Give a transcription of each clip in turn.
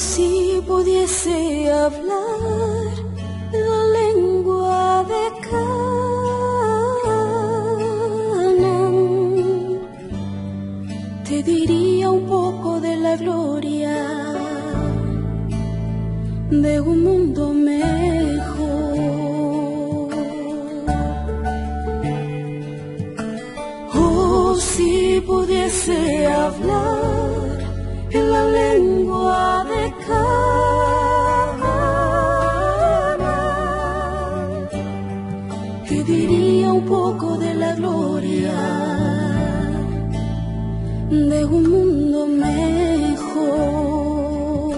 si pudiese hablar la lengua de Canaán, te diría un poco de la gloria de un mundo mejor. Oh, si pudiese hablar en la lengua de Canaán, te diría un poco de la gloria de un mundo mejor,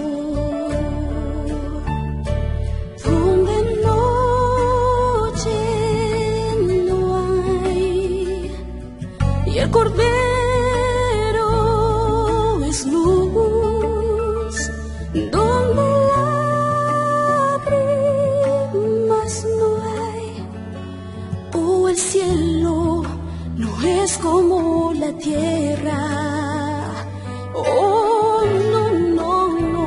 donde noche no hay y el Cordero es luz, donde lágrimas no hay. Oh, el cielo no es como la tierra. Oh, no, no, no.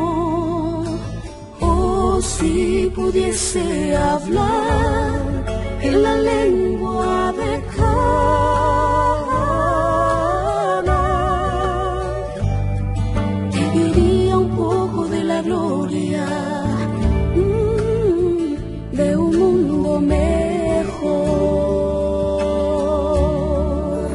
Oh, si pudiese hablar en la lengua de Canaán, te diría un poco de la gloria de un mundo mejor.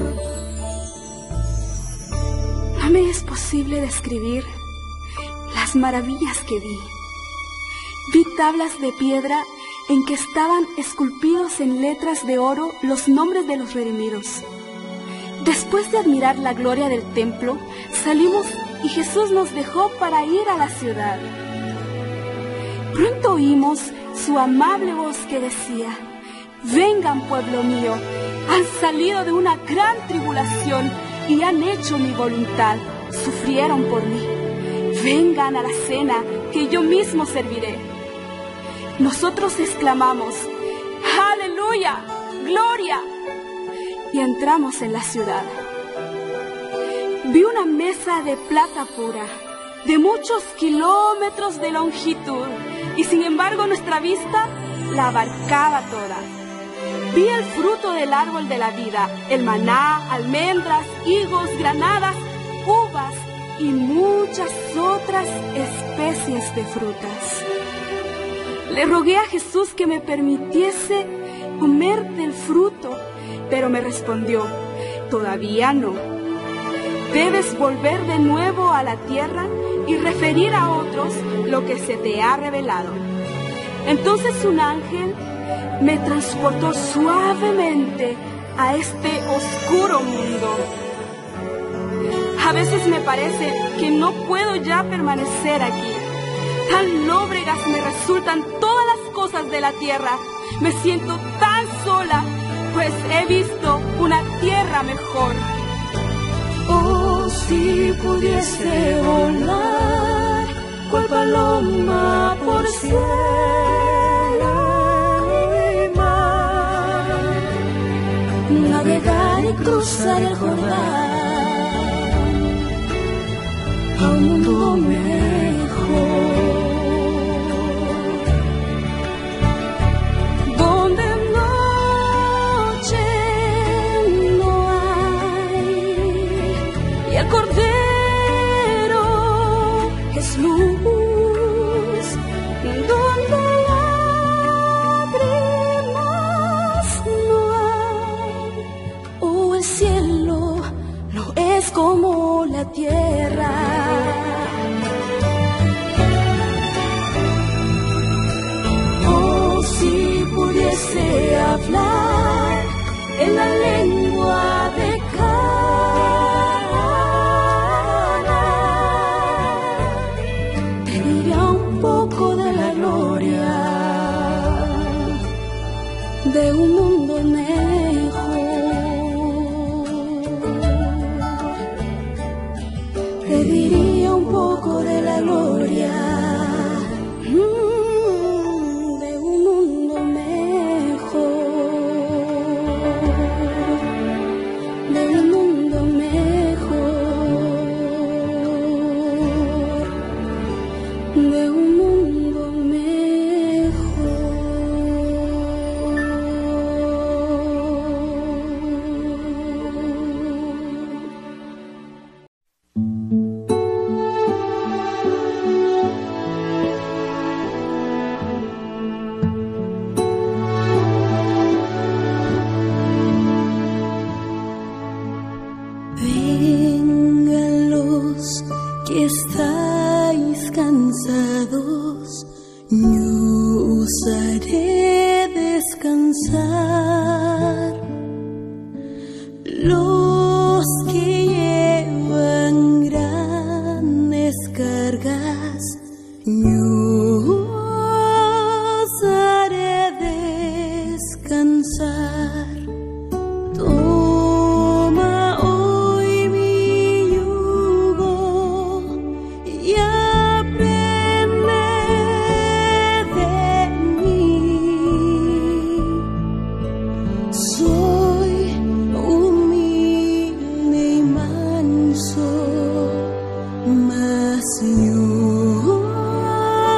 No me es posible describir las maravillas que vi. Vi tablas de piedra en que estaban esculpidos en letras de oro los nombres de los redimidos. Después de admirar la gloria del templo, salimos y Jesús nos dejó para ir a la ciudad. Pronto oímos su amable voz que decía: vengan, pueblo mío, han salido de una gran tribulación y han hecho mi voluntad, sufrieron por mí. Vengan a la cena que yo mismo serviré. Nosotros exclamamos: ¡Aleluya! ¡Gloria! Y entramos en la ciudad. Vi una mesa de plata pura, de muchos kilómetros de longitud, y sin embargo nuestra vista la abarcaba toda. Vi el fruto del árbol de la vida, el maná, almendras, higos, granadas, uvas y muchas otras especies de frutas. Le rogué a Jesús que me permitiese comer del fruto, pero me respondió: todavía no. Debes volver de nuevo a la tierra y referir a otros lo que se te ha revelado. Entonces un ángel me transportó suavemente a este oscuro mundo. A veces me parece que no puedo ya permanecer aquí. Tan lóbregas me resultan todas las cosas de la tierra. Me siento tan sola, pues he visto una tierra mejor. Oh, si pudiese volar cual paloma por cielo y mar, navegar y cruzar el Jordán a un mundo mejor, donde noche no hay y el Cordero es luz, donde lágrimas no hay. Oh, el cielo no es como la tierra. Oh, si pudiese hablar en la lengua de Canaán, te diría un poco de la gloria de un mundo mejor. Te diría un poco de la gloria de un mundo mejor, de un mundo mejor, de un mundo mejor. Vengan los que estáis cansados, yo os haré descansar. Los que llevan grandes cargas, yo os haré descansar. Toma hoy mi yugo y aprende de mí. Soy humilde y manso, mas yo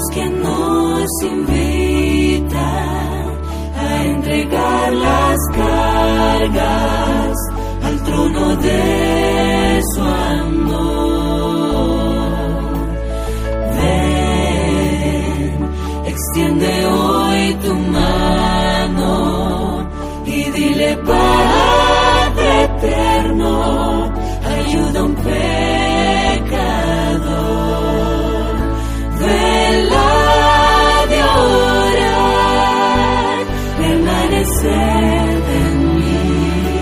que nos invita a entregar las cargas al trono de su amor. Ven, extiende hoy tu mano y dile: Padre eterno, ayuda a un pecador. Vela de orar, permanecer en mí.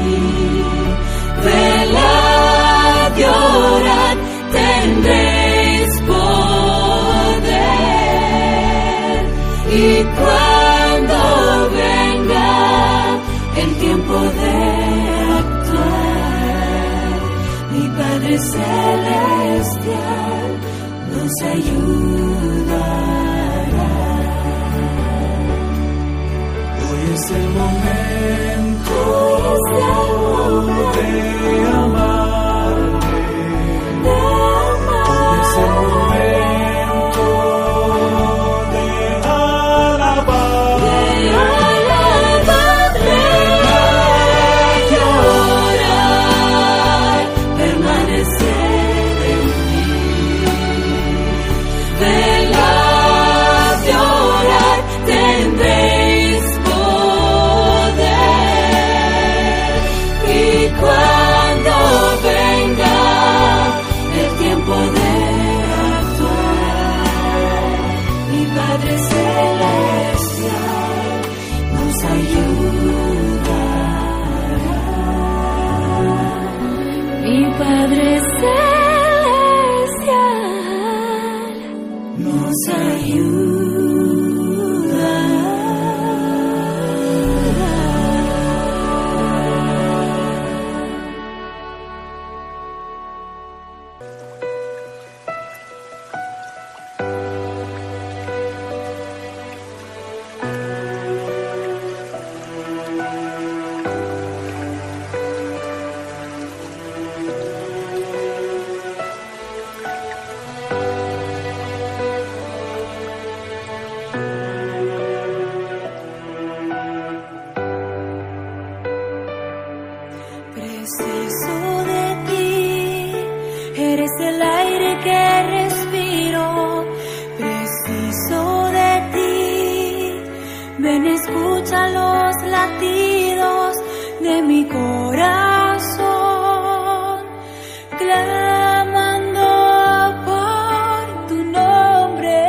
Vela de orar, tendréis poder. Y cuando venga el tiempo de actuar, mi Padre Celestial nos ayudará. Hoy es el momento de amarle. Hoy es el momento de alabar. Llorar, permanecer en mí. Velad y orad, tendréis poder. Y cuando venga el tiempo de actuar, mi Padre Celestial nos ayudará. Mi Padre Celestial nos preciso de ti, eres el aire que respiro. Preciso de ti, ven, escucha los latidos de mi corazón, clamando por tu nombre,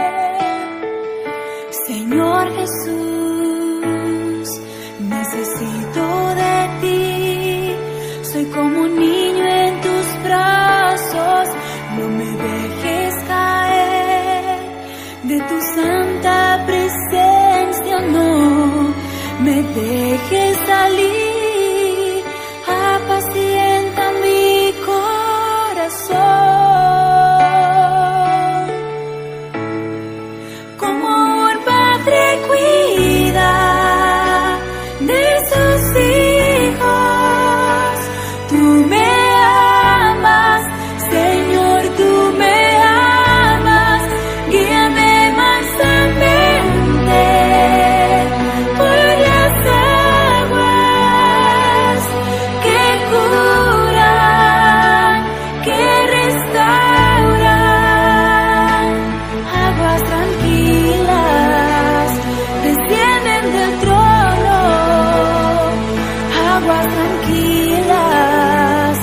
Señor Jesús. Necesito de ti. Soy como un niño en tus brazos, no me dejes caer de tu santa presencia, no me dejes salir, apacienta mi corazón. Como un padre cuida de sus hijos, tú me amas, Señor, tú me amas. Guíame mansamente por las aguas que curan, que restauran. Aguas tranquilas descienden del trono, aguas tranquilas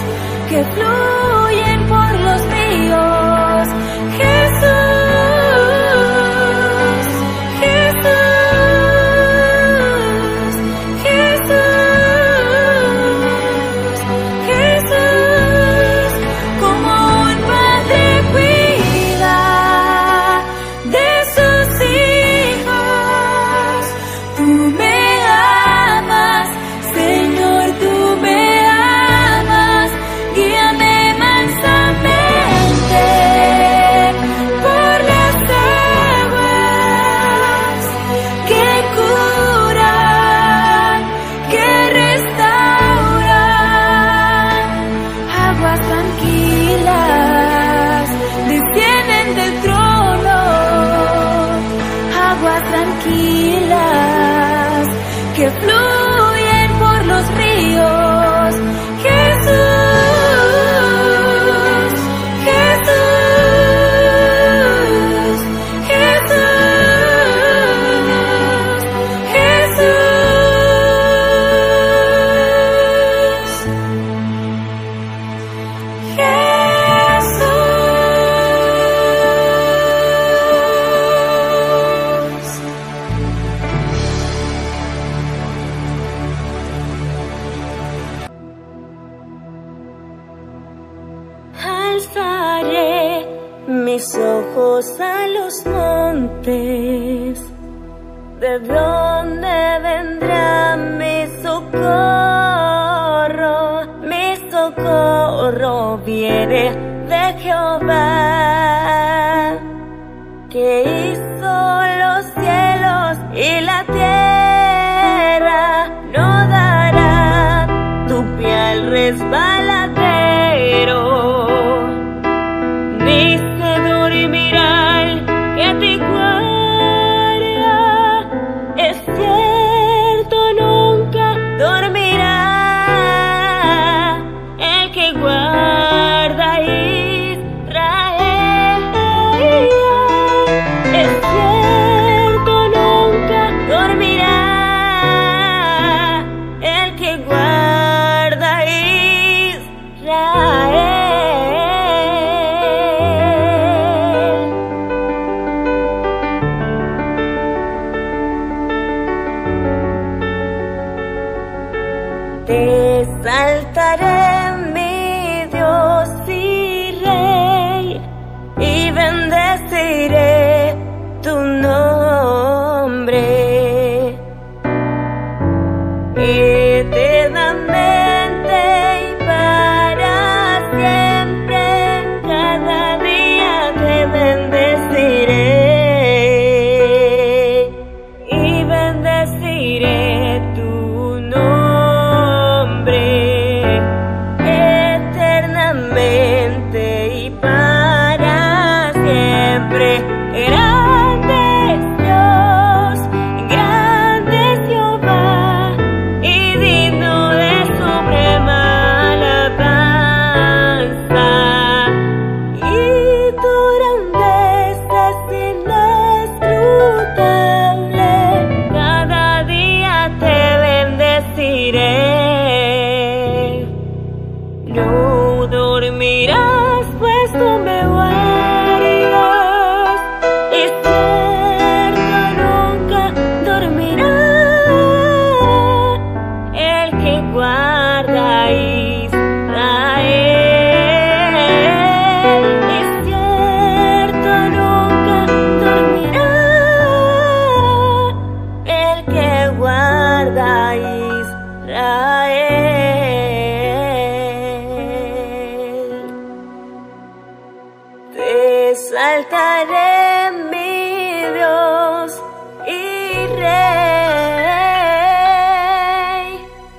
mis ojos a los montes. ¿De dónde vendrá mi socorro? Mi socorro viene de Jehová, que hizo los cielos y la tierra. No dará tu pie al resbaladero, ni se dormirá el que te guarda. Es cierto, nunca dormirá el que guarda a Israel. Es cierto, nunca dormirá el que guarda a Israel. Te exaltaré, mi Dios y Rey, y bendeciré tu nombre eternamente y para siempre. Cada día te bendeciré y bendeciré tu nombre eternamente y para siempre. Grande es Dios, grande es Jehová, y digno de suprema alabanza. Y tu grandeza es inescrutable. Cada día te bendeciré. No dormirás, pues tú me guardas. Es cierto, nunca dormirá el que guarda a Israel. Es cierto, nunca dormirá el que guarda a Israel. Te exaltaré, mi Dios y Rey.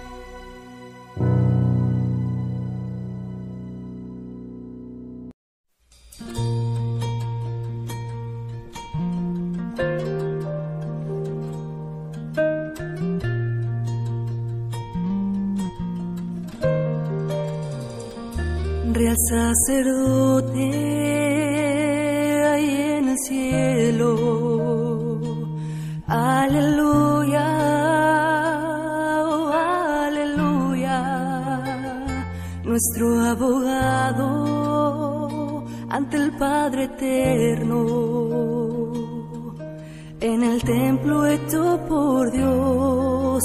Real sacerdote ahí en el cielo, aleluya, oh, aleluya, nuestro abogado ante el Padre eterno, en el templo hecho por Dios,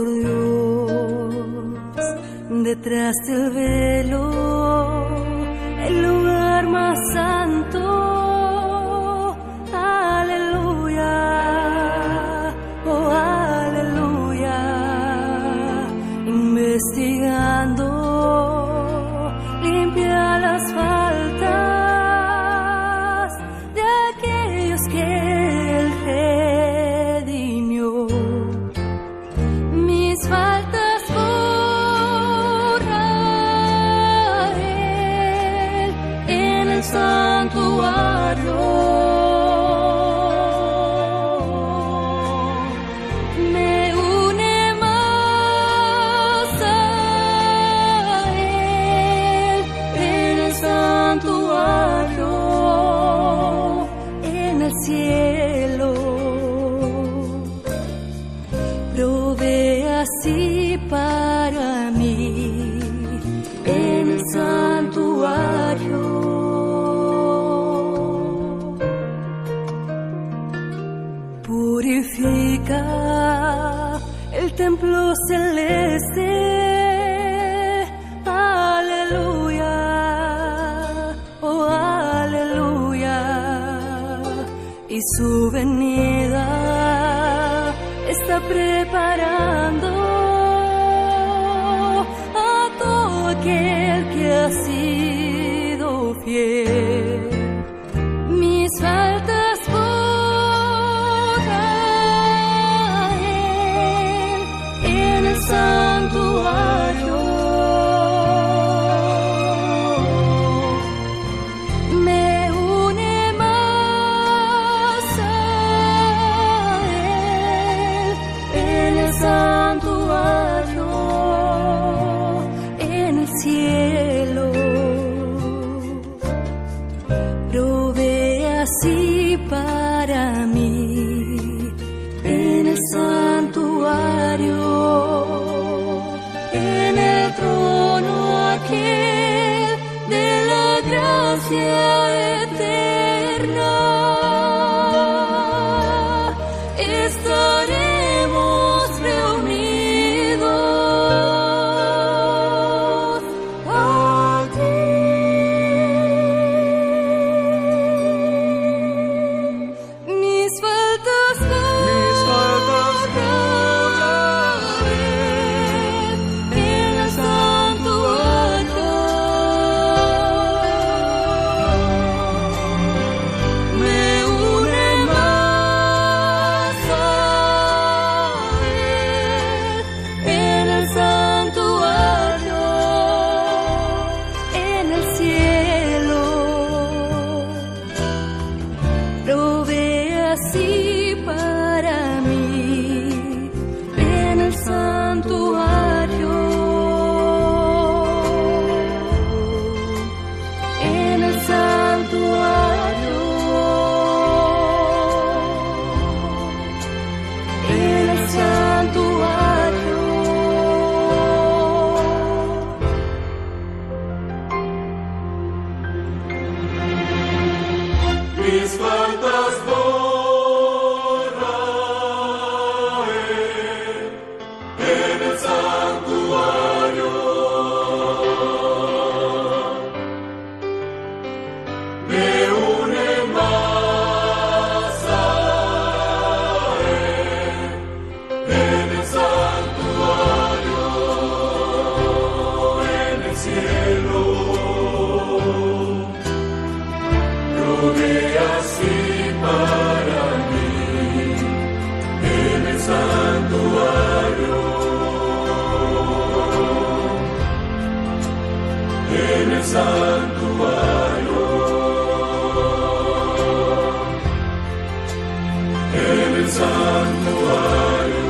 detrás del velo, el lugar más santo, aleluya, oh aleluya, investigando, limpia las faltas de aquellos que Él redimió. Mis faltas santuario, me une más a Él en el santuario, en el cielo. Provee así para mí en el santuario. Purifica el templo celeste, aleluya, oh aleluya. que ha sido fiel. Mis faltas borra Él en el santuario. Me une más a Él en el santuario, en el cielo. Provee así para mí en el santuario, en el trono aquel de la gracia eterna. Estaremos reunidos aquí. Mis faltas borraré en el santuario. Me une más a Él en el santuario, en el cielo. Provee así para mí en el santuario, en el santuario, en el santuario. Mis faltas borra Él en el santuario. Me une más a Él en el santuario, en el cielo. Provee así para mí en el santuario, en el santuario, en el santuario.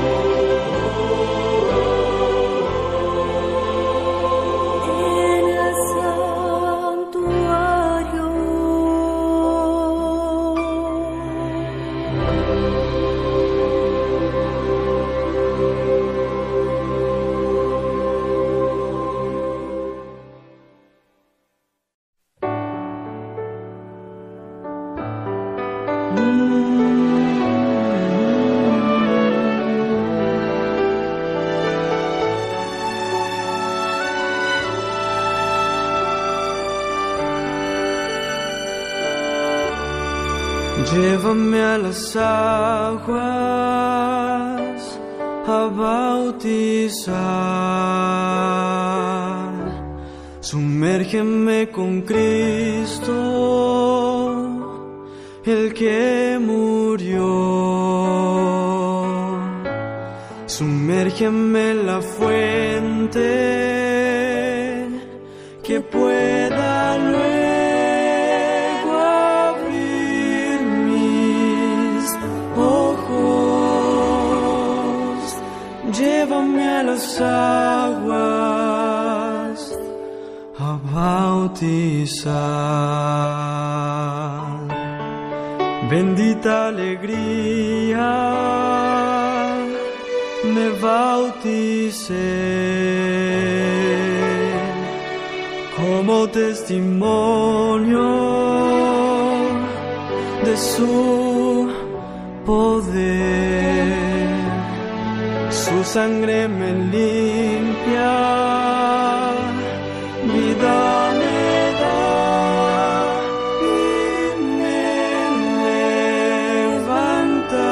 En el santuario. Llévame a las aguas a bautizar, sumérgeme con Cristo, el que murió. Sumérgeme en la fuente que pueda luego abrir mis ojos. Llévame a las aguas a bautizar. Bendita alegría, me bauticé como testimonio de su poder. Su sangre me limpia, vida me da y me levanta.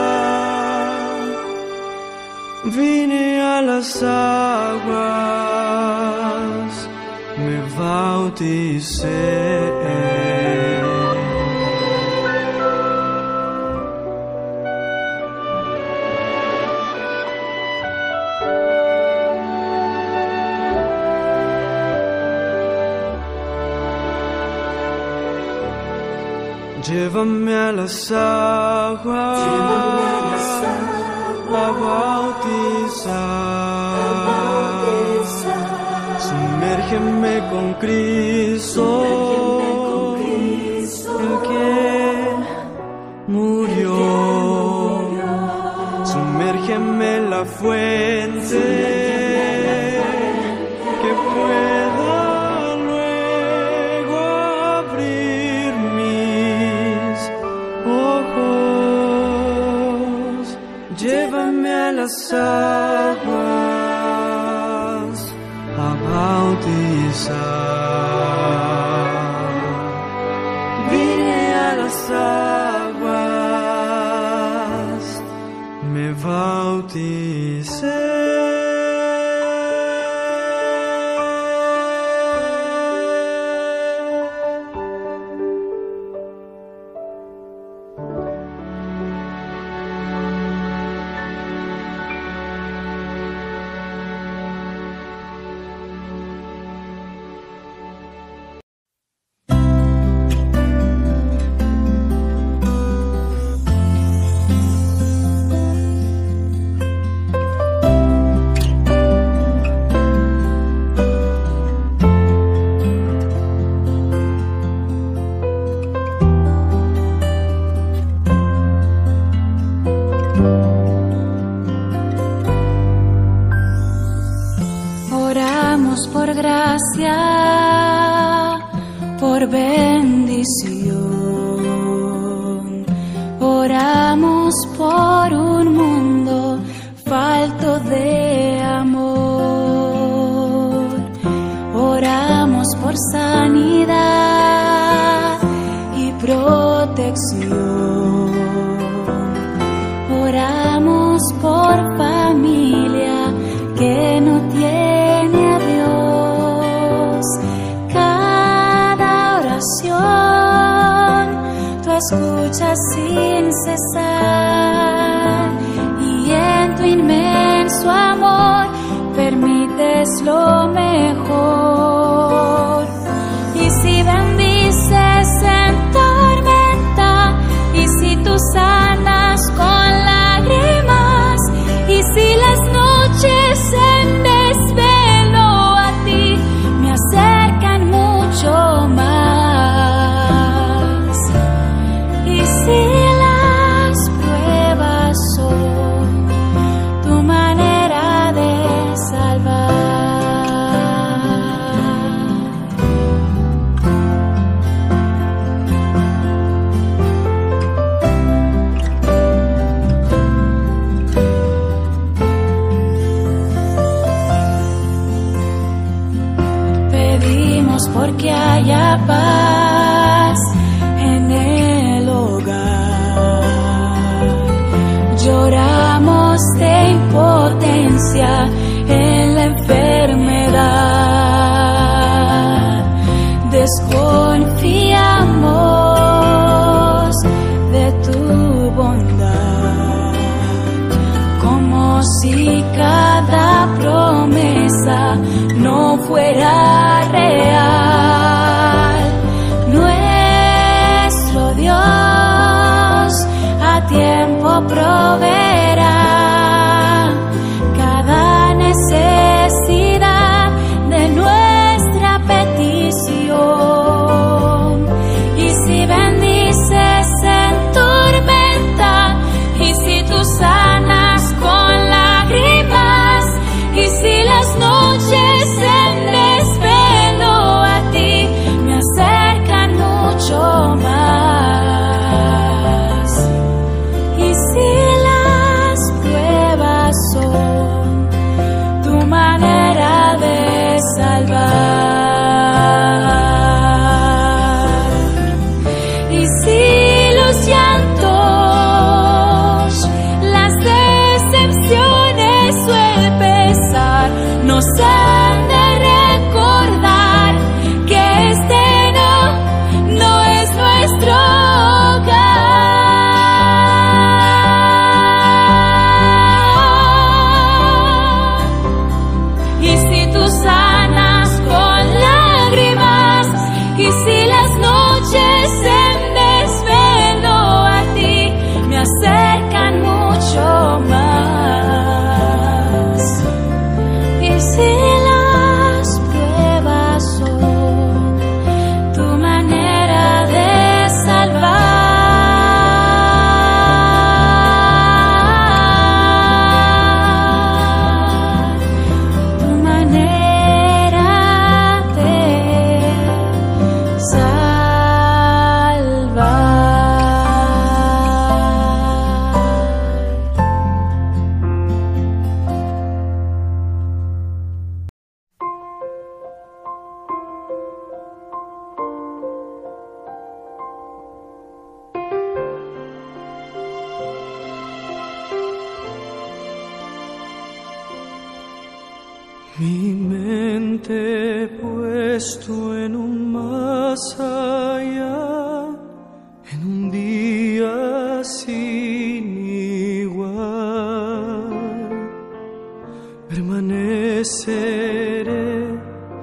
Vine a las aguas, me me bauticé. Llévame a las aguas, a bautizar. Sumérgeme con Cristo, el que murió. Sumérgeme en la fuente que pueda luego abrir mis ojos. Llévame a las aguas a bautizar. Vine a las aguas, me bauticé. Por gracia, por bendición, oramos por un mundo falto de amor, oramos por sanidad y protección, oramos por familia que no tiene a Dios. Cada oración tú escuchas sin cesar, y en tu inmenso amor permites lo mejor. Y si bendices en tormenta, y si tú sanas con lágrimas, y si las noches en desvelo a ti me acercan mucho más, y si las pruebas son tu manera de salvar. Porque haya paz en el hogar. Lloramos de impotencia en la enfermedad. Desconfiamos de tu bondad, como si cada promesa no fuera real. Nuestro Dios a tiempo proveerá cada necesidad de nuestra petición. mente puesto en un más allá, en un día sin igual. Permaneceré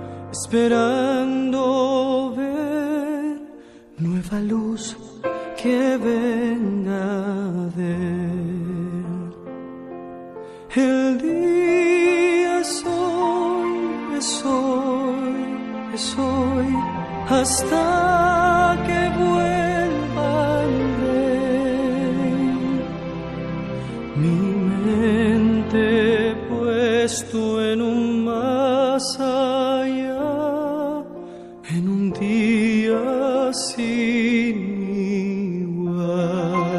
esperando ver nueva luz que venga de él. El día es hoy, es hoy, es hoy, hasta que vuelva el rey. Mi mente puesto en un más allá, en un día sin igual.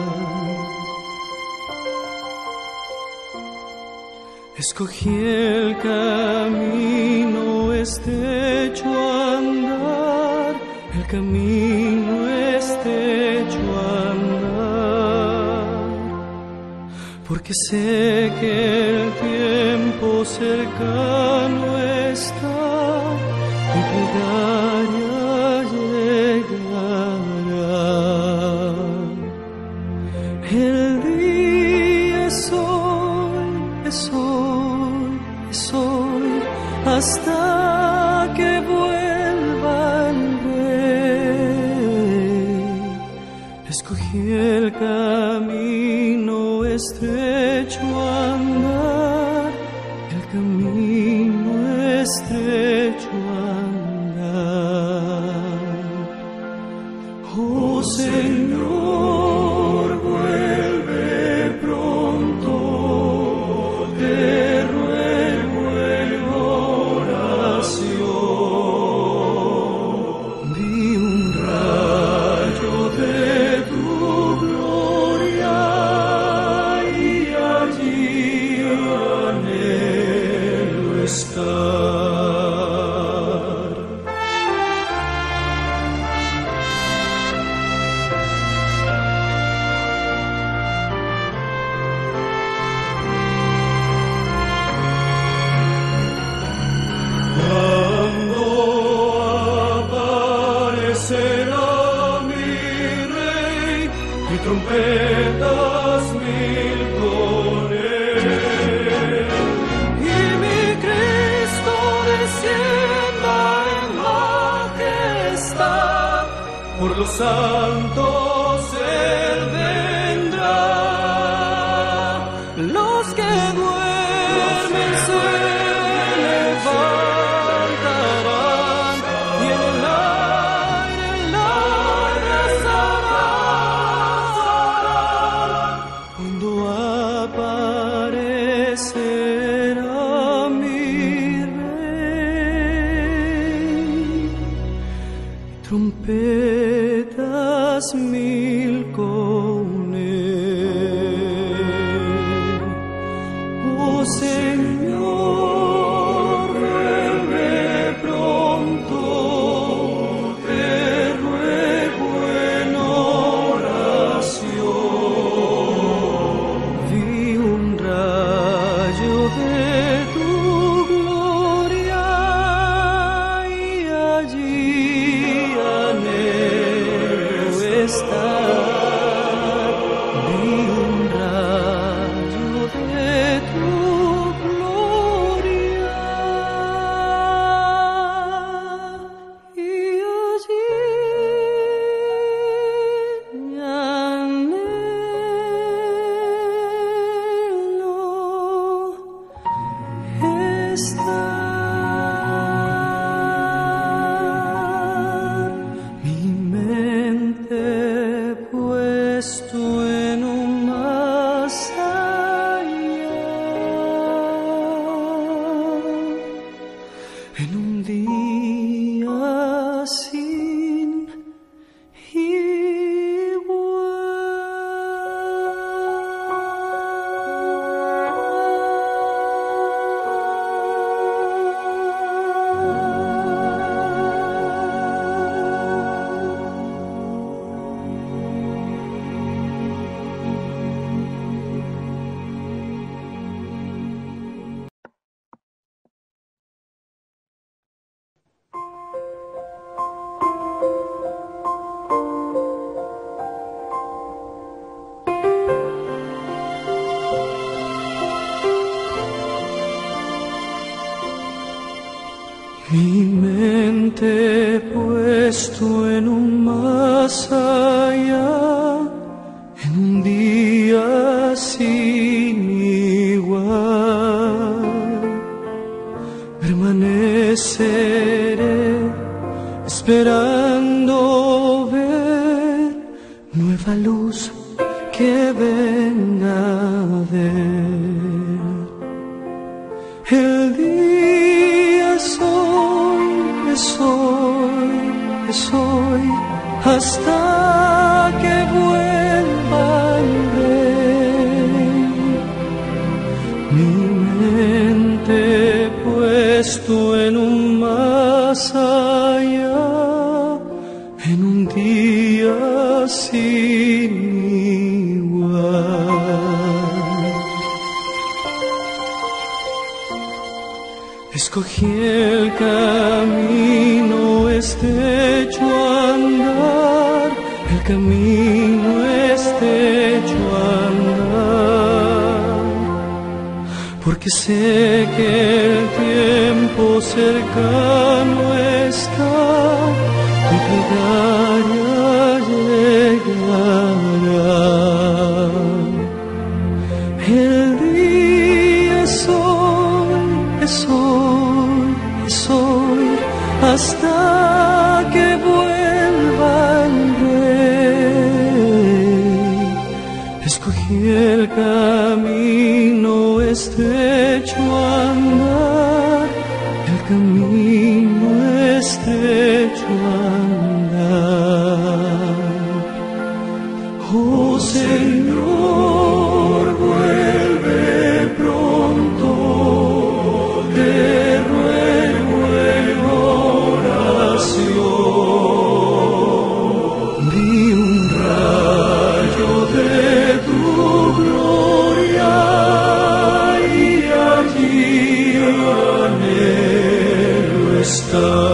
Escogí el camino estrecho a andar, el camino estrecho a andar, porque sé que el tiempo cercano está, mi plegaria llegará. El día es hoy, es hoy, es hoy, hasta que vuelva el rey. Escogí el camino estrecho a andar, el camino estrecho a andar. Oh Señor, vuelve pronto, te ruego en oración. Vi un rayo de tu gloria y allí anhelo estar. Cuando aparecerá mi Rey y trompetas mil con él, y mi Cristo descienda en majestad, por los santos Él vendrá. Los que duermen se levantarán y en el aire abrazarán. Cuando aparecerá mi Rey, trompetas mil con él. Oh Señor, vuelve pronto, te ruego en oración. Vi un rayo de tu gloria y allí anhelo estar. Vi un rayo de tu gloria y allí anhelo estar. Mi mente puesto en un más allá, en un día sin puesto en un más allá, en un día sin igual. Permaneceré esperando ver nueva luz que venga de Él. El día es hoy, es hoy, es hoy, hasta que vuelva el Rey. Mi mente puesto en un más allá, en un día sin igual. Escogí el camino estrecho a andar, el camino estrecho a andar, porque sé que el tiempo cercano está, mi plegaria llegará. El día es hoy, es hoy, es hoy, hasta que vuelva el Rey. Escogí el camino estrecho a andar, el camino estrecho a andar. Oh Señor, vuelve pronto, te ruego en oración. Vi un rayo de tu gloria y allí anhelo estar.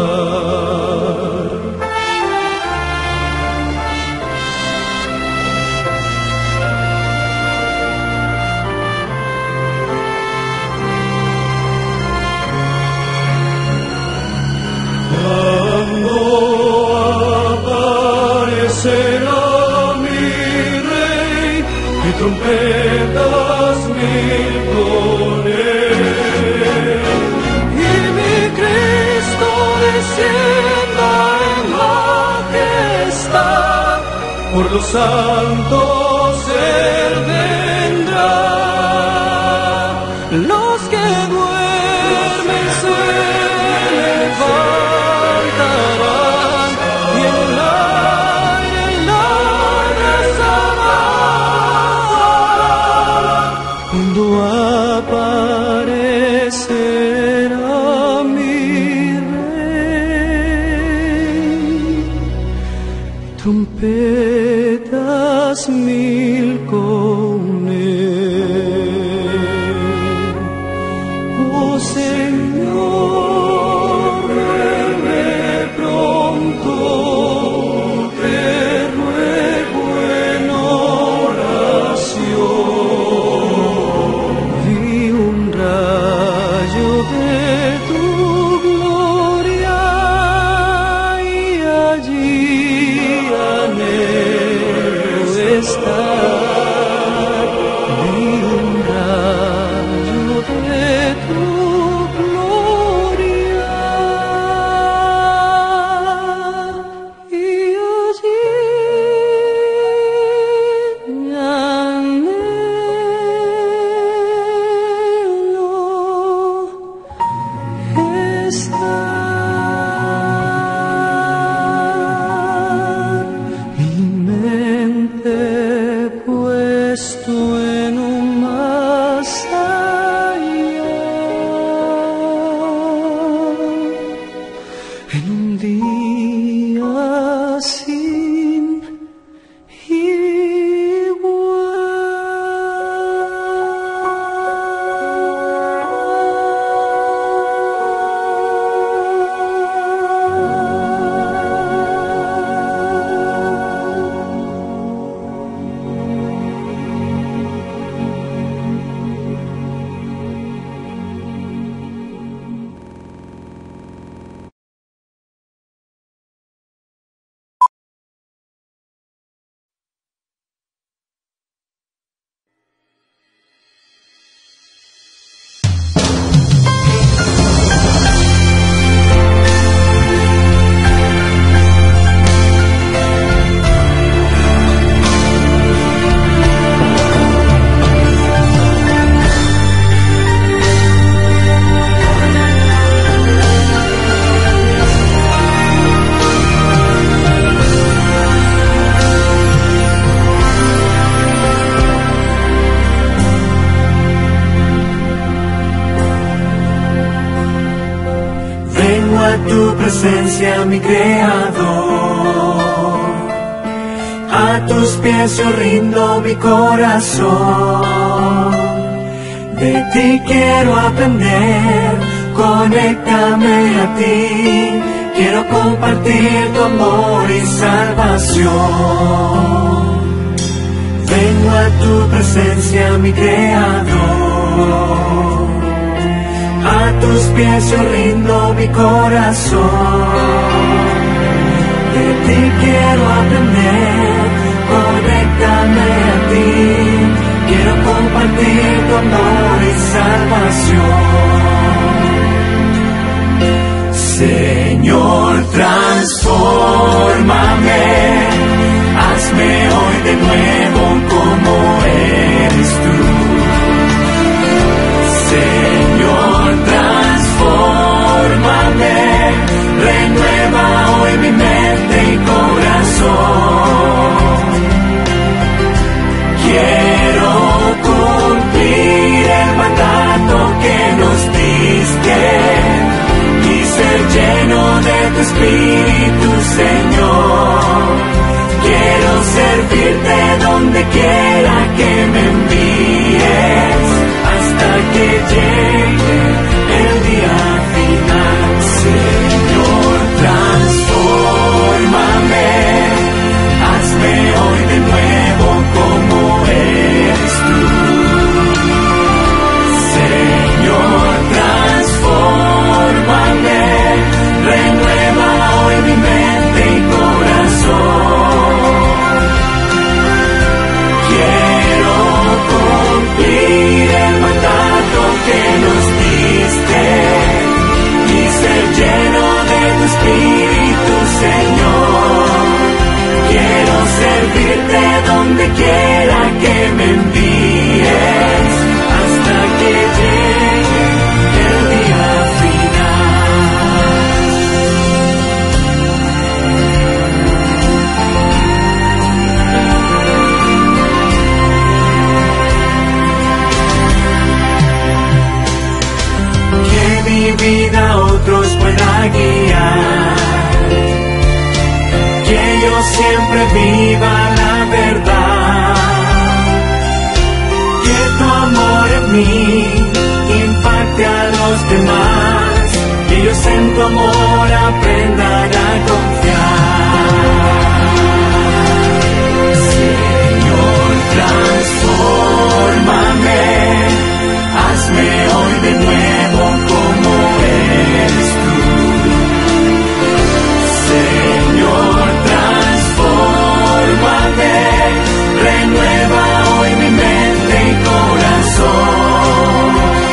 Cuando aparecerá mi Rey y trompetas mil con él, y mi Cristo descienda en majestad, por los santos Él vendrá. Los que duermen se levantarán y en el aire salvarán. Cuando aparecerá mi Rey, trompetas mil con él. Oh Señor, vuelve pronto, te ruego en oración. Vi un rayo de tu gloria y allí anhelo estar. Vi un rayo de tu gloria y allí anhelo estar. Mi mente puesto en un más allá, en un día sin presencia, mi Creador. A tus pies yo rindo mi corazón. De ti quiero aprender, conéctame a ti. Quiero compartir tu amor y salvación. Vengo a tu presencia, mi Creador. A tus pies yo rindo mi corazón. De ti quiero aprender, conéctame a ti. Quiero compartir tu amor y salvación. Señor, transfórmame, hazme hoy de nuevo como eres tú. Señor, transfórmame, renueva hoy mi mente y corazón. Quiero cumplir el mandato que nos diste y ser lleno de tu Espíritu, Señor. Quiero servirte donde quiera que me envíes, hasta que llegue el día final. Señor, transfórmame, hazme hoy de nuevo como eres tú. Señor, transfórmame, renueva hoy mi mente y corazón. Quiero cumplir el mandato que nos diste y ser lleno de tu Espíritu, Señor. Quiero servirte donde quiera que me envíes, hasta que llegue el día final. Que mi vida a otros pueda guiar, que yo siempre viva la verdad, que tu amor en mí impacte a los demás, que ellos en tu amor aprendan a confiar. Señor, transfórmame, hazme hoy de nuevo como eres tú. Señor, transfórmame, renueva hoy mi mente y corazón.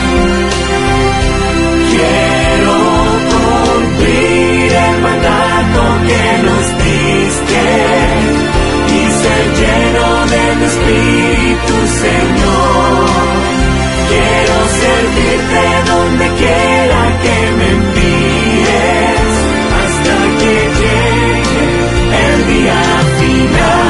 Quiero cumplir el mandato que nos diste y ser lleno de tu Espíritu, Señor. Quiero servirte donde quiera que me envíes, hasta que llegue el día final.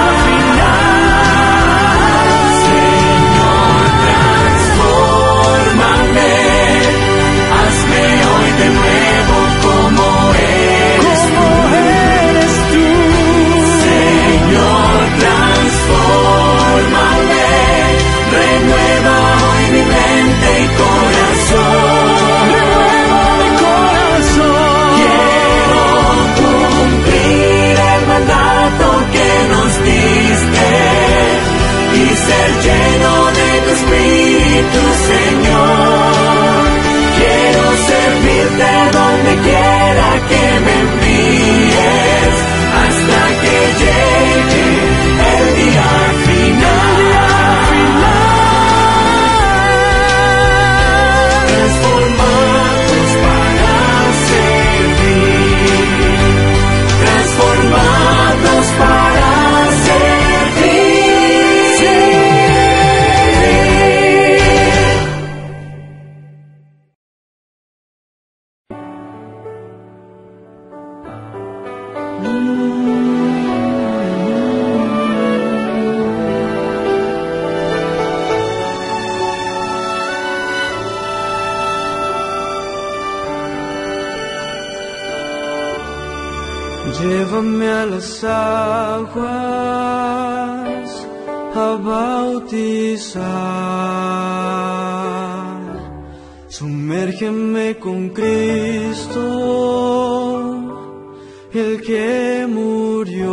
Señor, transfórmame, hazme hoy de nuevo como eres tú. Señor, transfórmame, renueva hoy mi mente y corazón. Quiero cumplir el mandato que nos diste y ser lleno de tu Espíritu, Señor. Quiero servirte donde quiera que me envíes, hasta que llegue el día final. Transformados para servir, transformados para servir. Llévame a las aguas a bautizar, sumérgeme con Cristo, el que murió.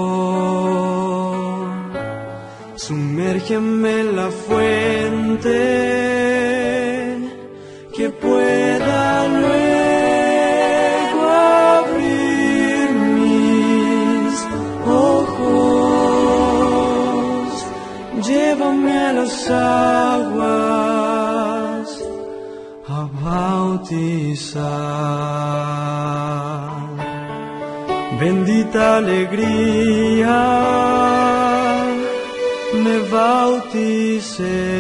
Sumérgeme en la fuente que pueda luego abrir mis ojos. Llévame a las aguas a bautizar. Bendita alegría, me bauticé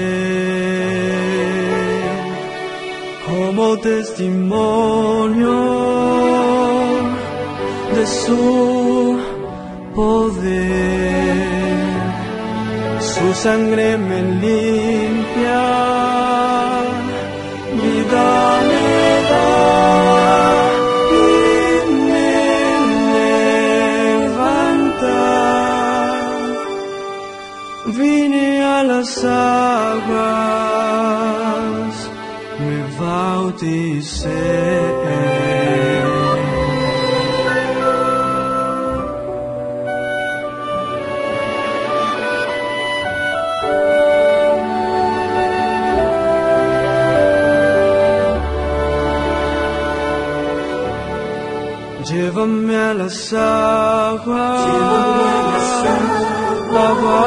como testimonio de su poder. Su sangre me limpia, vida me da y me levanta. Vine a las aguas, me bauticé. Llévame a las aguas, a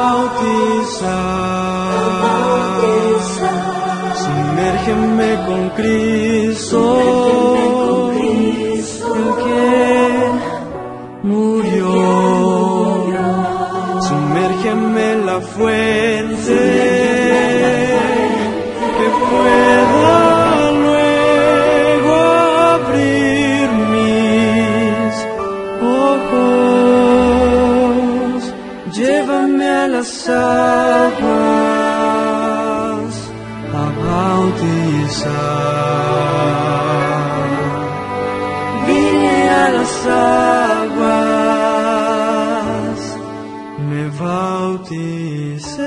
bautizar. Sumérgeme con Cristo, el que murió. Sumérgeme en la fuente que pueda luego abrir mis ojos. Llévame a las aguas a bautizar. Vine a las aguas, me bauticé.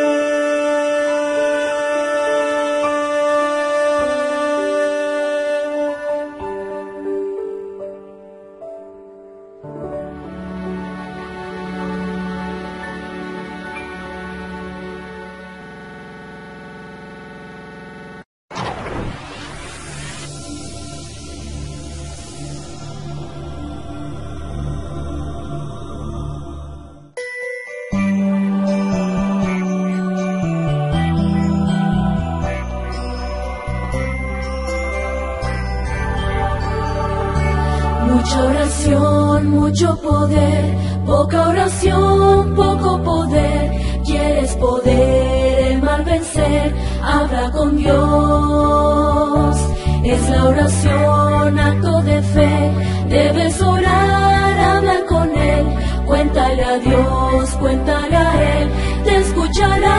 Mucha oración, mucho poder, poca oración, poco poder. ¿Quieres poder el mal vencer? Habla con Dios. Es la oración, acto de fe. Debes orar, hablar con Él. Cuéntale a Dios, cuéntale a Él, te escuchará.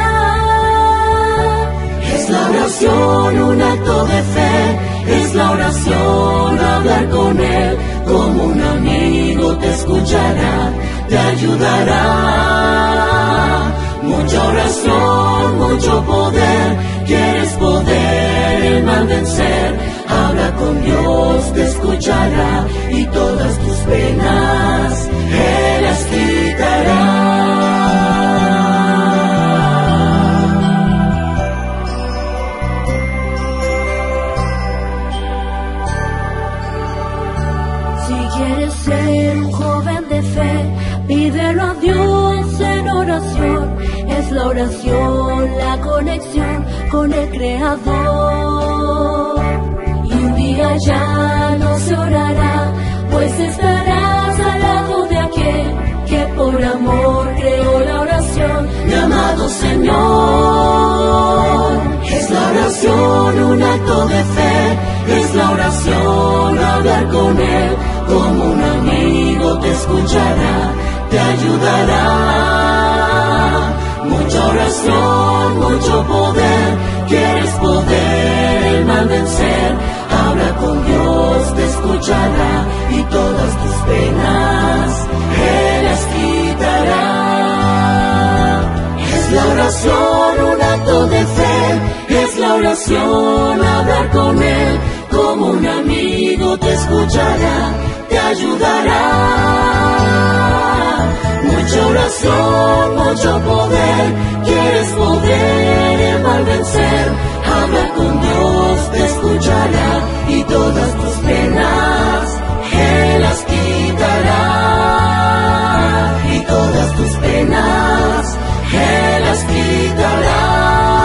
Es la oración, un acto de fe. Es la oración, hablar con Él. Como un amigo te escuchará, te ayudará. Mucha oración, mucho poder. ¿Quieres poder el mal vencer? Habla con Dios, te escuchará. Y todas tus penas Él las quitará. Quieres ser un joven de fe, pídelo a Dios en oración. Es la oración, la conexión con el Creador. Y un día ya no se orará, pues estarás al lado de aquel que por amor creó la oración, llamado Señor. Es la oración, un acto de fe. Es la oración, hablar con Él. Como un amigo te escuchará, te ayudará. Mucha oración, mucho poder. ¿Quieres poder el mal vencer? Habla con Dios, te escuchará. Y todas tus penas oración, hablar con Él, como un amigo te escuchará, te ayudará. Mucha oración, mucho poder, quieres poder el mal vencer, habla con Dios, te escuchará y todas tus penas Él las quitará, y todas tus penas Él las quitará.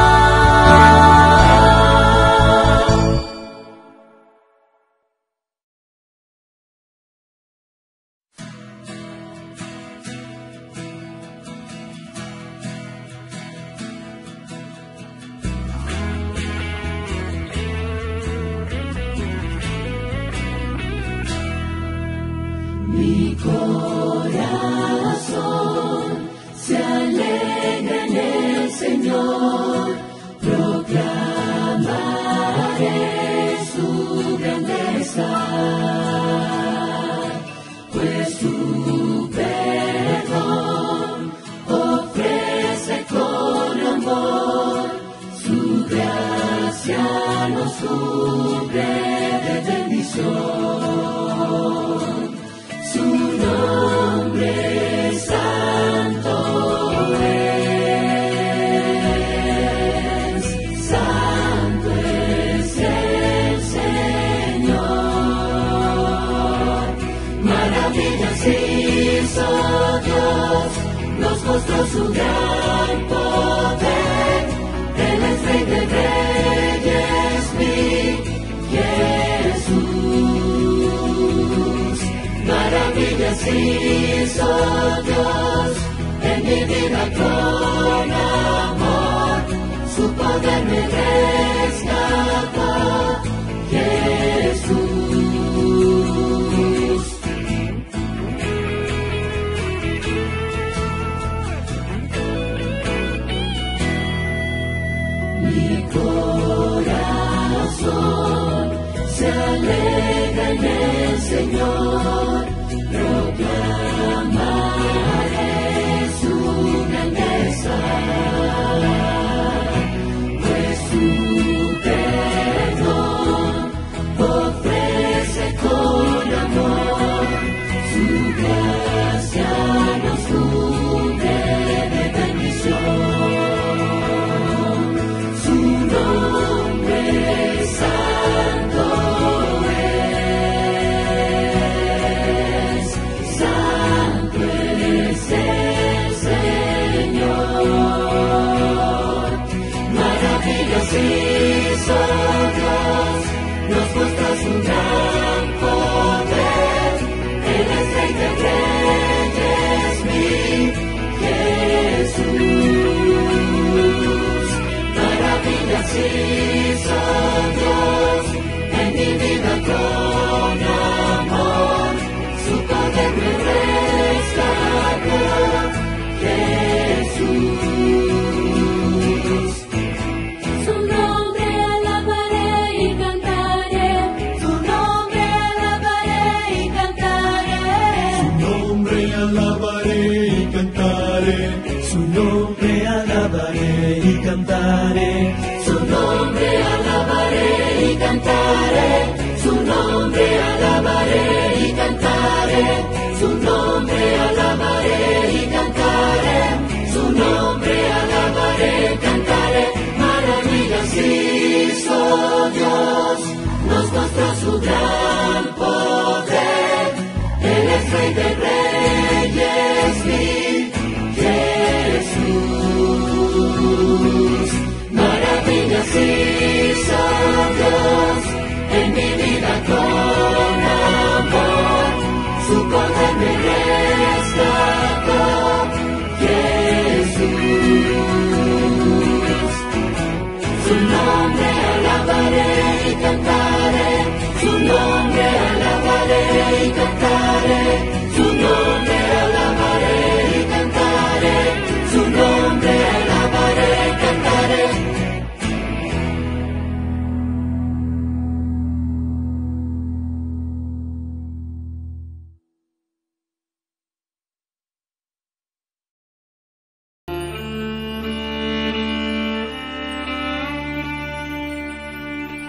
Mi corazón se alegra en el Señor, proclamaré su grandeza, pues su perdón ofrece con amor, su gracia nos cubre de bendición. Su nombre santo es el Señor. Maravillas hizo Dios, nos mostró su gran poder. Él es Rey de Reyes, mi Jesús. Maravillas hizo Dios en mi vida con amor, su poder me rescató, Jesús. Mi corazón se alegra en el Señor, proclamaré su grandeza, pues su perdón ofrece con amor, su gracia nos cubre de bendición. Su nombre santo es el Señor. Maravillas hizo Dios, nos mostró su gran poder. Él es Rey de Reyes, mi Jesús. Maravillas hizo Dios en mi vida con amor, su poder me rescató, Jesús. Su nombre alabaré y cantaré, su nombre alabaré y cantaré. Su nombre alabaré y cantaré, su nombre alabaré y cantaré, Su nombre alabaré y cantaré, su nombre alabaré y cantaré, su nombre alabaré y cantaré, su nombre alabaré y cantaré. Maravillas hizo Dios, nos mostró su gran poder. Él es Rey de Reyes, mi Jesús. Maravillas hizo Dios en mi vida con amor, su poder me rescató, Jesús. Su nombre alabaré y cantaré, su nombre alabaré y cantaré, su nombre alabaré y cantaré, su nombre alabaré y cantaré.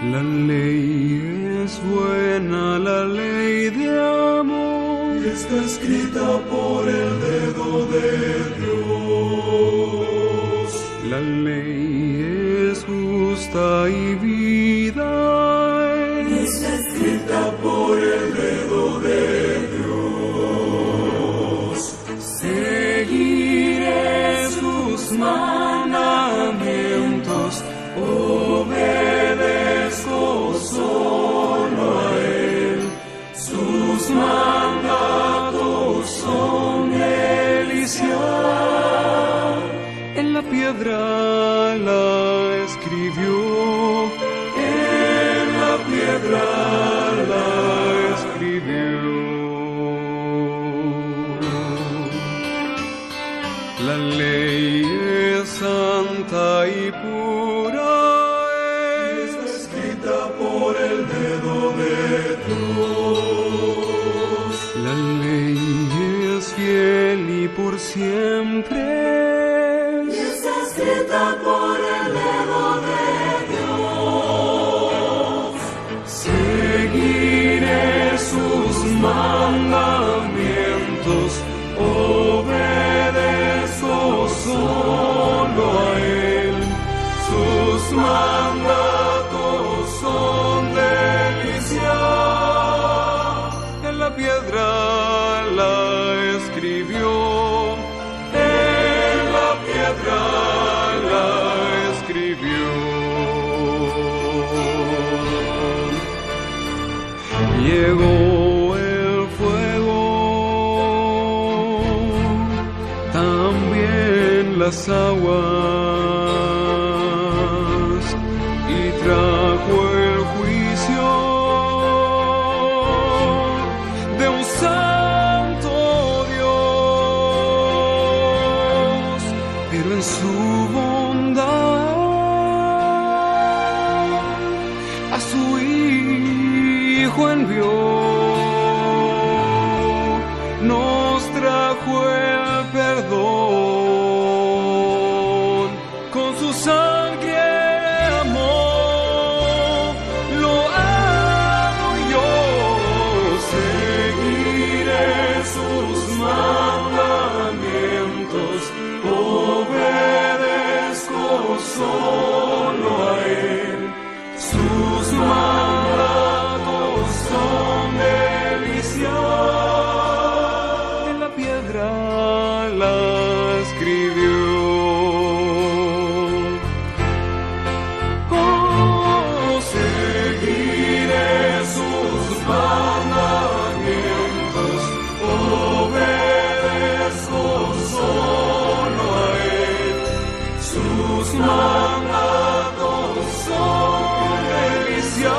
La ley es buena, la ley de amor, está escrita por el dedo de Dios. La ley es justa y vida, está escrita por el dedo de Dios. Seguiré sus mandamientos, obedezco solo a Él. Sus mandatos son delicia. En la piedra la escribió, en la piedra la escribió. La ley es santa y pura, está escrita por el dedo de Dios. la ley es fiel y por siempre, Está escrita por el dedo de Dios. seguiré sus mandamientos, obedezco solo a Él. Sus mandatos son delicia. En la piedra la escribió, en la piedra la escribió. Llegó el fuego, también las aguas, y trajo el juicio de un santo Dios, pero en su bondad a su Hijo envió, nos trajo el perdón, con su sangre amó, lo amo yo, seguiré sus mandamientos, obedezco solo a Él. Sus mandatos son delicia. En la piedra la escribió. Oh, seguiré sus mandamientos, obedezco solo a Él. Sus mandatos son delicia.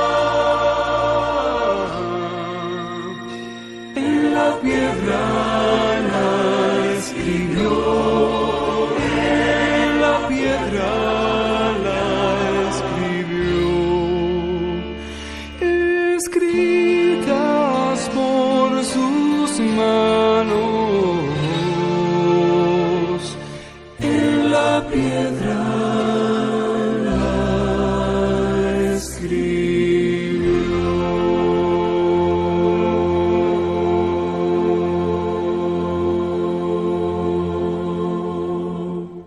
En la piedra la escribió, en la piedra la escribió, escritas por sus manos, en la piedra la escribió.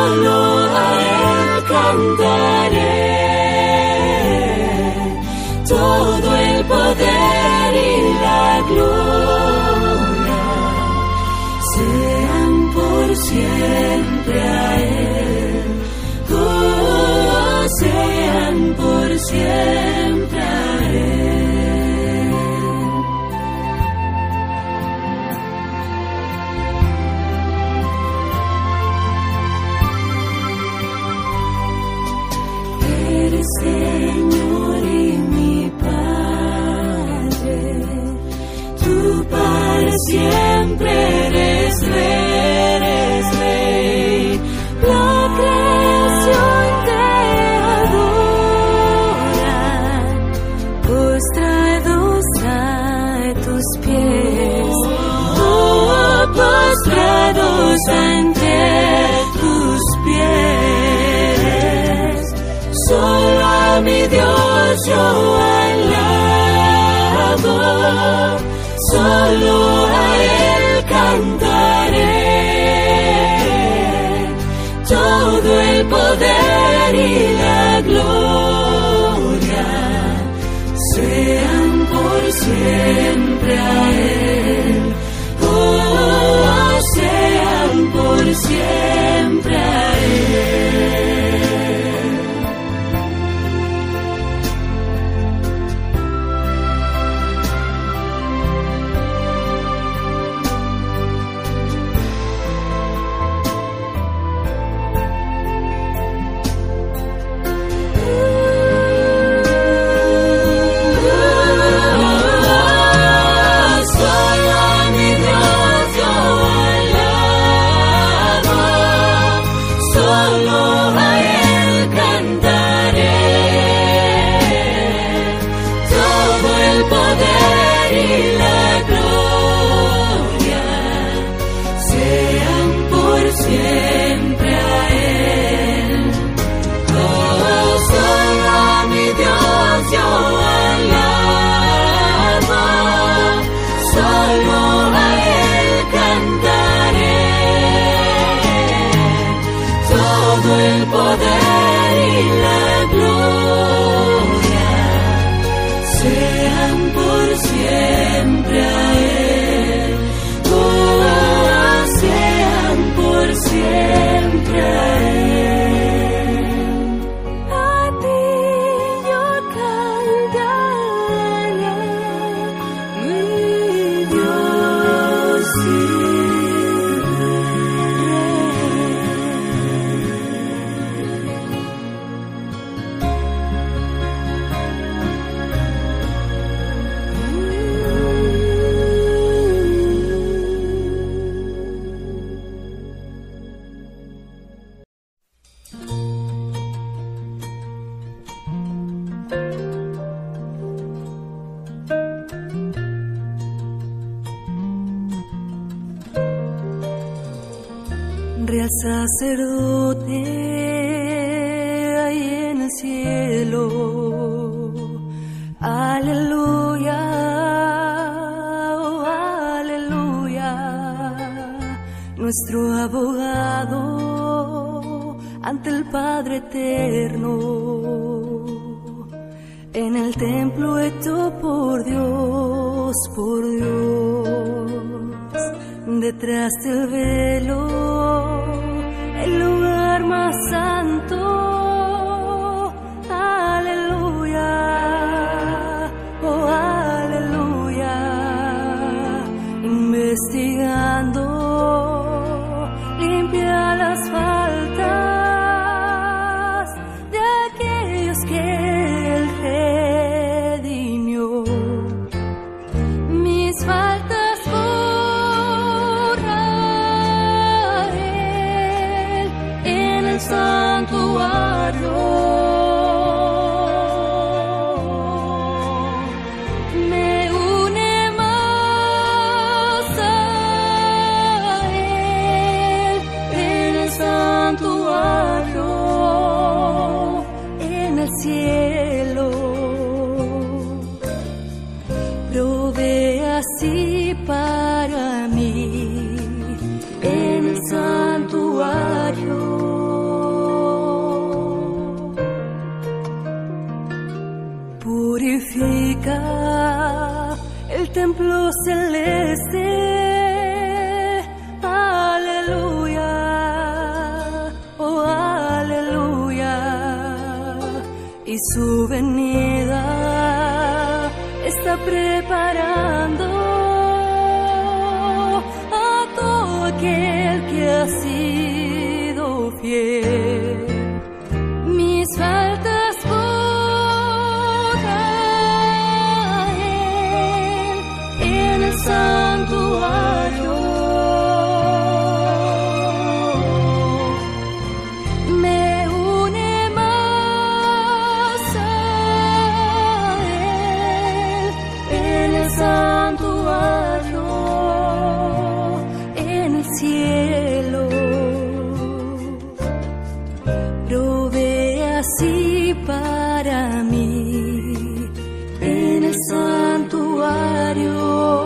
solo a Él cantaré. Todo el poder y la gloria sean por siempre a Él. Oh, sean por siempre a Él. Eres Señor y mi Padre, tú para siempre eres Rey. La creación te adora, postrados a tus pies. Oh, postrados ante tus pies. Solo a mi Dios yo alabo, solo a Él cantaré. Todo el poder y la gloria sean por siempre a Él. Oh, sean por siempre a Él. Real sacerdote ahí en el cielo, aleluya, oh, aleluya, nuestro abogado ante el Padre eterno, en el templo hecho por Dios, detrás del velo, el lugar más santo, aleluya, oh aleluya, investigando, limpia las faltas de aquellos que Él redimió, mis faltas. Santuario me une más a Él en el santuario, en el cielo, provee así para mí en el santuario. templo celeste. Aleluya, oh aleluya. Y su venida está preparando a todo aquel que ha sido fiel. Mis faltas borra Él en el santuario. Me une más a Él en el santuario, en el cielo. Provee así para mí en el santuario,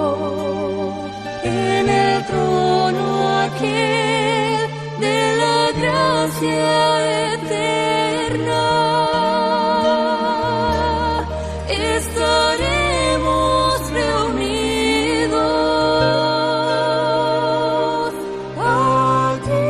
en el trono aquel de la gracia eterna. Estaremos reunidos allí.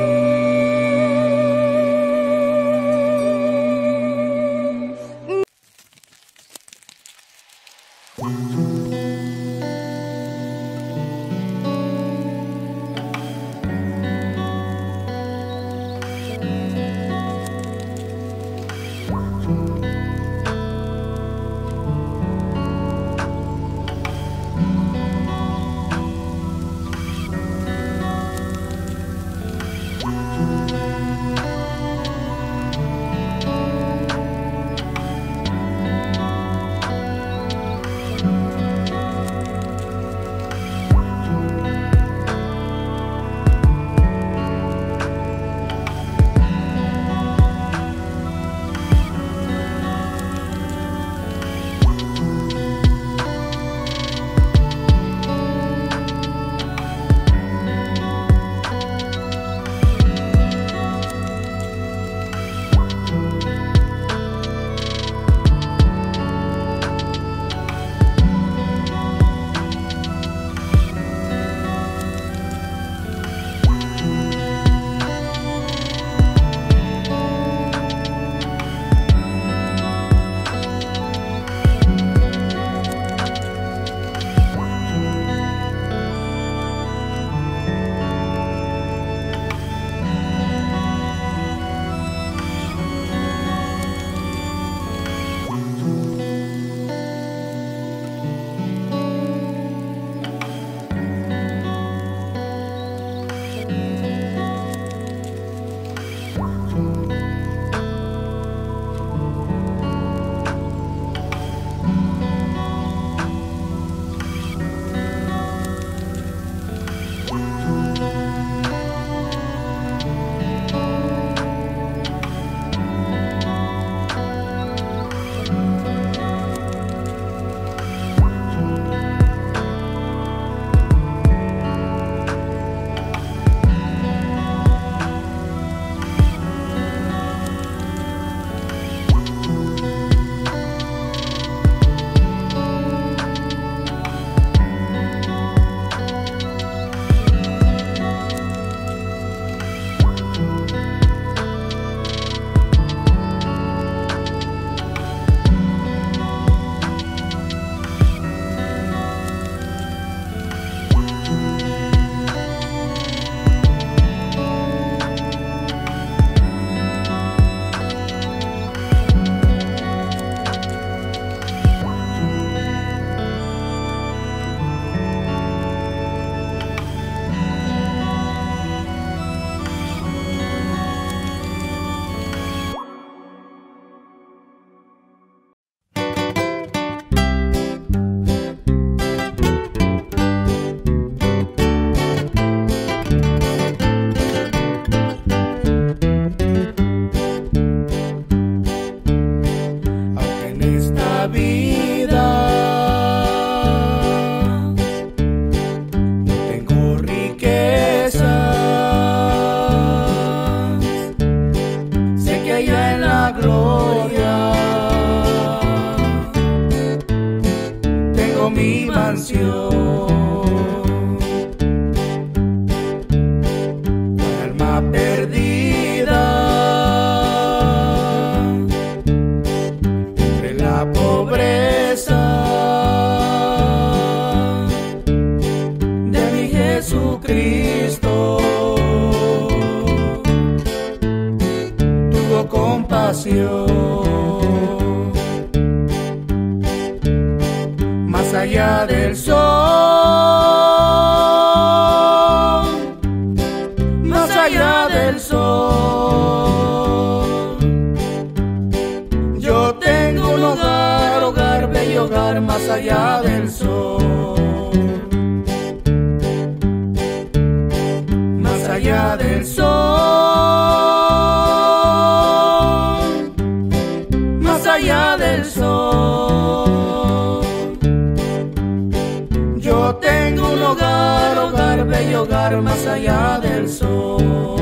tentación. Más allá del sol, más allá del sol, yo tengo un hogar, hogar, bello hogar, más allá del sol. Más allá del sol, más allá del sol, yo tengo un hogar, hogar, bello hogar, más allá del sol.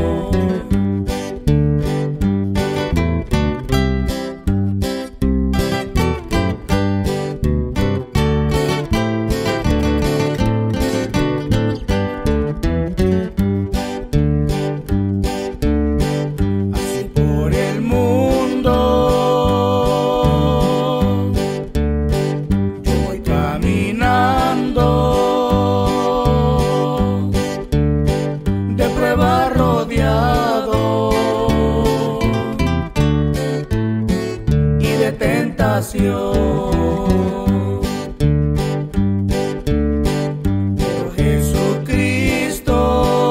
Pero Jesucristo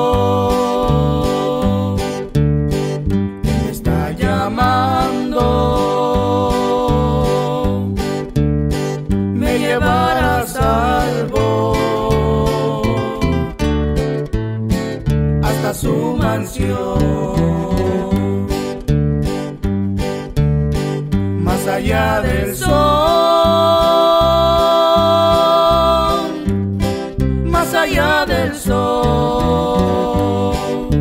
me está llamando, me llevará salvo hasta su mansión. Más allá del sol, más allá del sol,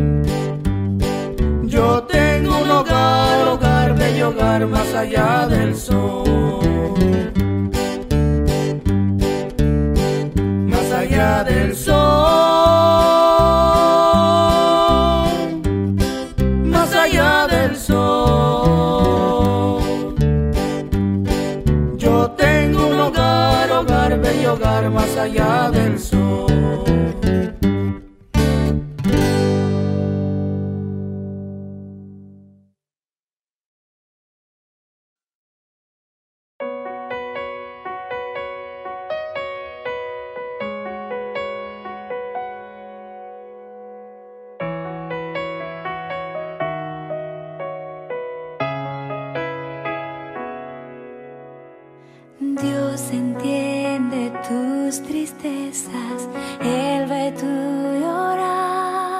yo tengo un hogar, hogar, bello hogar, más allá del sol. Más allá del sol, más allá del sol, yo tengo un hogar, hogar, bello hogar, más allá del sol. Dios entiende tus tristezas, Él ve tu llorar,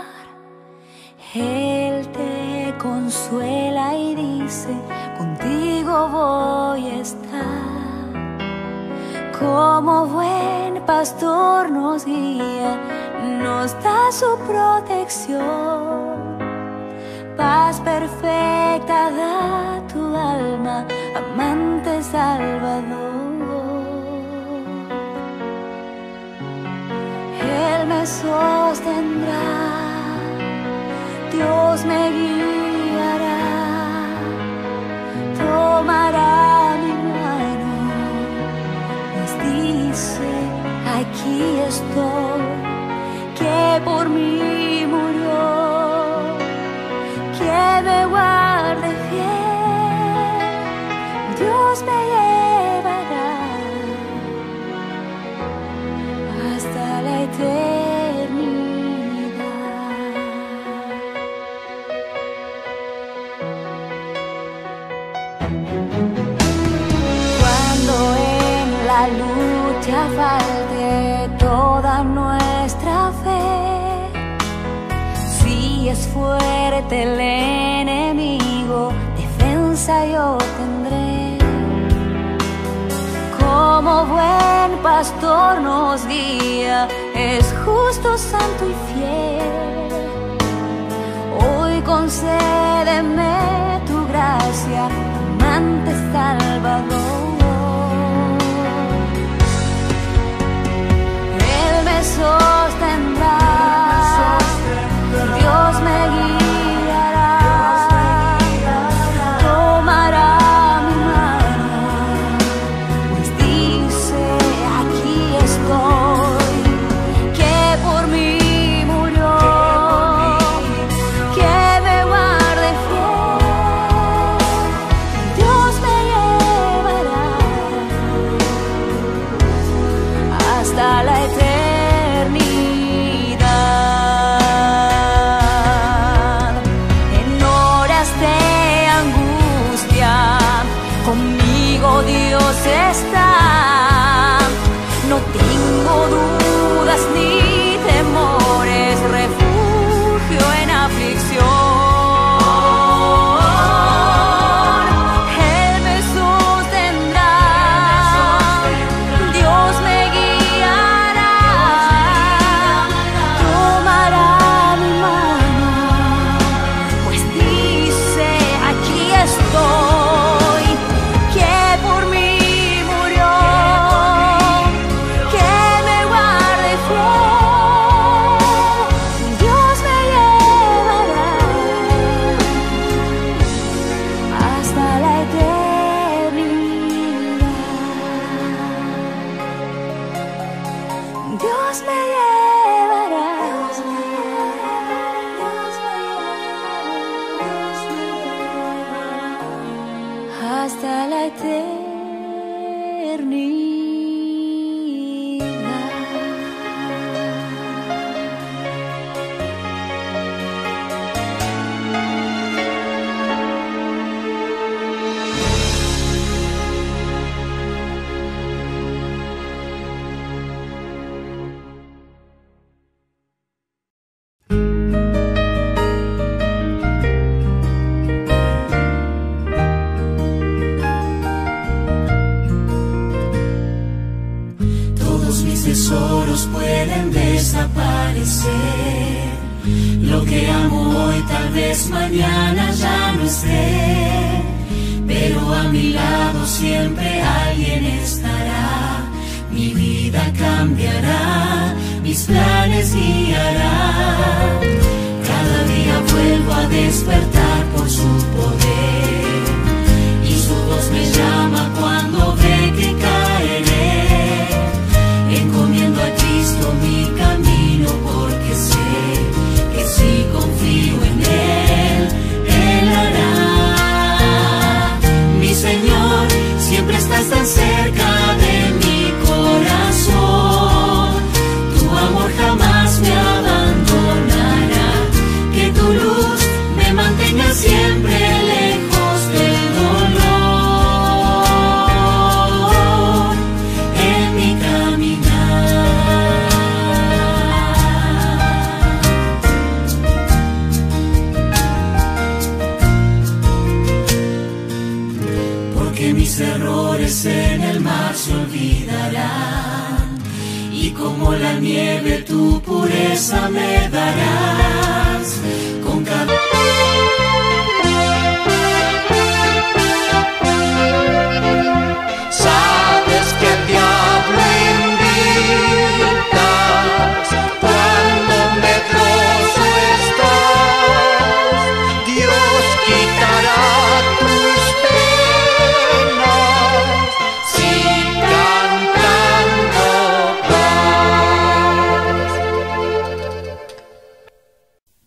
Él te consuela y dice, contigo voy a estar. Como buen pastor nos guía, nos da su protección. Paz perfecta da tu alma, amante Salvador. Él me sostendrá, Dios me guiará, tomará mi mano, pues dice, aquí estoy, que por mí murió, que me guarde fiel, Dios me llevará hasta la eternidad. Cuando en la lucha falte toda nuestra fe, si es fuerte el enemigo, defensa yo tendré. Como buen pastor nos guía, es justo, santo y fiel. Hoy concédeme tu gracia, amante Salvador. Él me sostendrá, Dios me guiará, tomará mi mano, pues dice, aquí estoy, que por mí murió, que me guarde fiel, Dios está. No tengo dudas ni temores, refugio en aflicción. Hasta la tesoros pueden desaparecer. Lo que amo hoy tal vez mañana ya no esté, pero a mi lado siempre alguien estará. Mi vida cambiará, mis planes guiará. Cada día vuelvo a despertar por su poder, y su voz me llama cuando ve que caeré. Encomiendo a Cristo mi camino porque sé que si confío en Él, Él hará. Mi Señor, siempre estás tan cerca de mi corazón. Tu amor jamás me abandonará. Que tu luz me mantenga siempre lejos del dolor en mi caminar. Porque mis errores en el mar se olvidarán, y como la nieve tu pureza me darás. Con cada sabes que el diablo invitas cuando medroso estás. Dios quitará tus penas si cantando vas.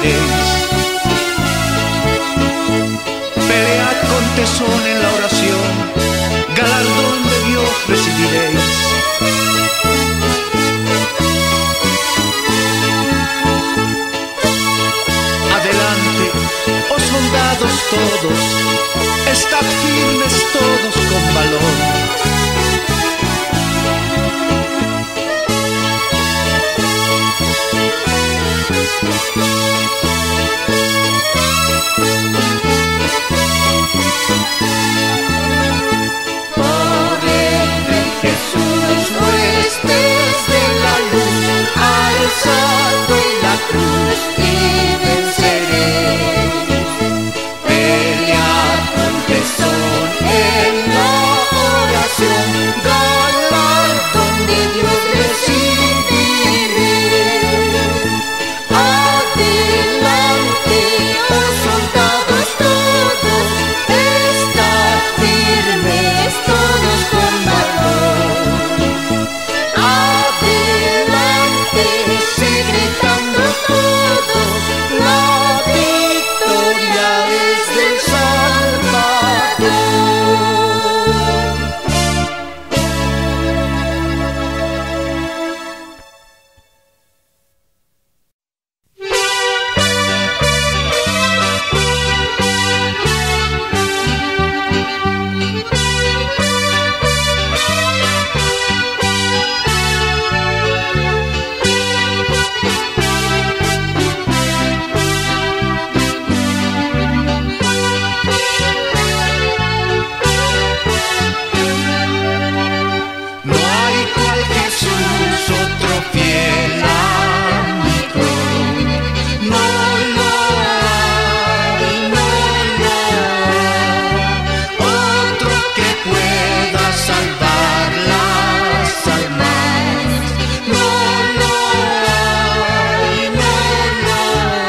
hallaréis. Pelead con tesón en la oración, galardón de Dios recibiréis. Adelante, oh soldados todos, estad firmes todos con valor. Por el Rey Jesús, huestes de la luz, alzado en la cruz y venceréis. Pelead con tesón en la oración, galardón de Dios recibiréis. Adelante, oh soldados todos, estad firmes todos con valor. Adelante, sí gritando todos, la victoria es del Salvador. No hay cual Jesús, otro fiel amigo. No lo hay, no lo hay. Otro que pueda salvar las almas. No lo hay, no lo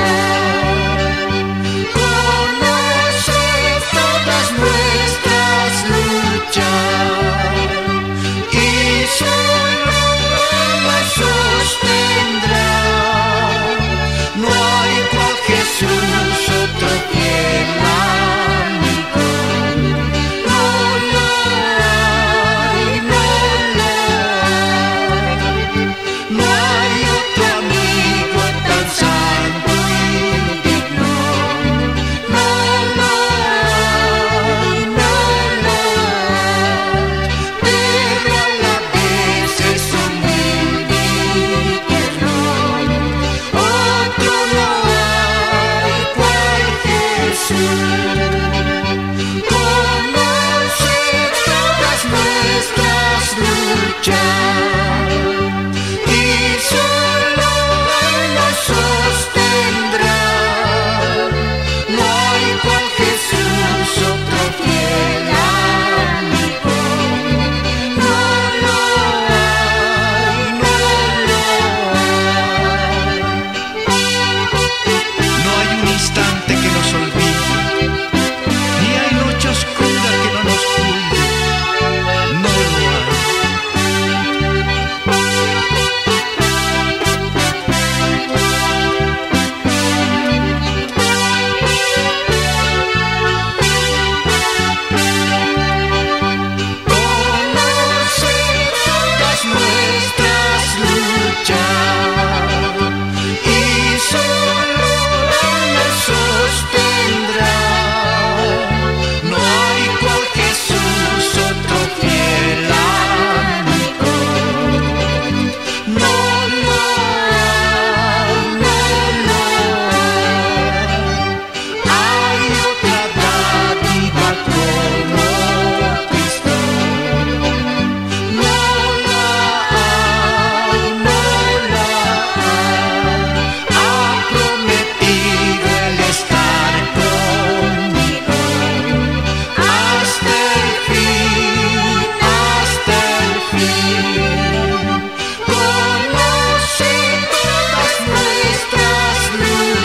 hay. Conoce todas nuestras luchas y solo Él las sostendrá. No hay cual Jesús, otro fiel amigo. No lo hay, no lo hay. No hay otro amigo tan santo y digno. No lo hay, no lo hay. Pero a la vez es humilde y tierno. Otro no hay cual Jesús. Conoce todas nuestras luchas